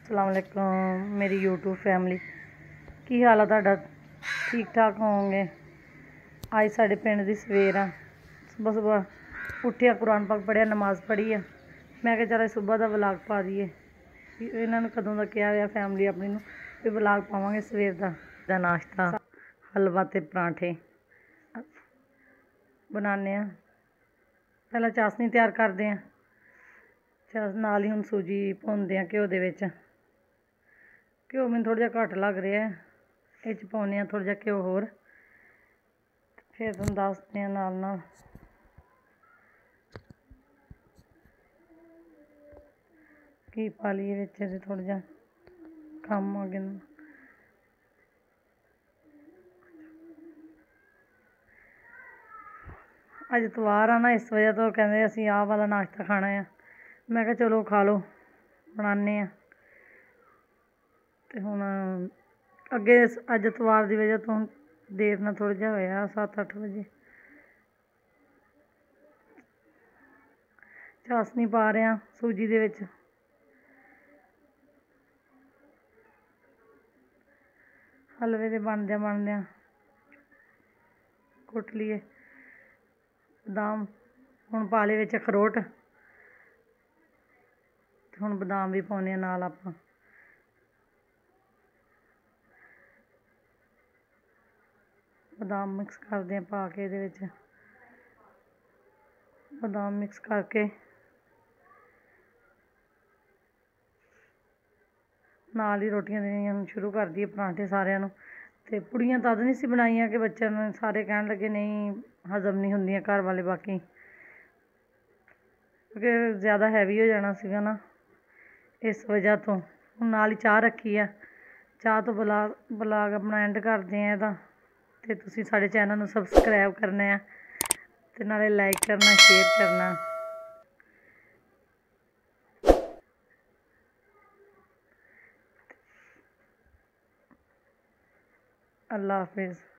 अस्सलाम वालेकुम मेरी यूट्यूब फैमिली की हाल है तुहाडा ठीक ठाक होवोगे। अज साडे पिंड दी सवेर आ। सुबह सुबह उठिया कुरान पाक पढ़िया नमाज पढ़ी है। मैं क्या चल सुबह का व्लॉग पा दईए। इन्होंने कदों का कहा हुआ फैमिली अपनी भी व्लॉग पावांगे सवेर का नाश्ता हलवा ते परांठे बनाने। पहला चासनी तैयार करते हैं। नाल ही हुण सूजी भुनदे हैं घ्यो दे विच। घ्यो मैनूं थोड़ा जिहा घट लग रहा है, इस पाने थोड़ा जिहा घ्यो होर, फिर तुहानूं दसदे हैं नाल नाल घी पा लीए विच थोड़ा जिहा कम अगे अज इतवार आ ना, इस वजह तो कहते असीं आह वाला नाश्ता खाना है। मैं कहा चलो खा लो बनाने आ। तो हुण अगे अज इतवार की वजह तो देर ना थोड़ा जिहा होया 7-8 बजे। चासनी पा रहे हैं सूजी दे विच। हलवे दे बनदियां कुट लिए बदाम, हुण पा लए विच अखरोट, हुण बदाम भी पाउने नाल आपां। बदाम मिक्स करदे हैं पा के इहदे विच। बदाम मिक्स करके नाल ही रोटियां देनियां शुरू कर दिए परांठे सारिਆਂ ਨੂੰ। ते पुड़ियां तद नहीं सी बनाइयां कि बच्चों ने सारे कहन लगे नहीं हजम नहीं होंदियां घर वाले बाकी, क्योंकि ज़्यादा हैवी हो जाना सीगा ना, इस वजह तो हुण नाल ही चाह रखी है। चाह तो ब्लॉग अपना एंड करते हैं इहदा। ते तुसीं साडे चैनल नूं सबसक्राइब करना है ते नाले लाइक करना शेयर करना। अल्लाह हाफिज़।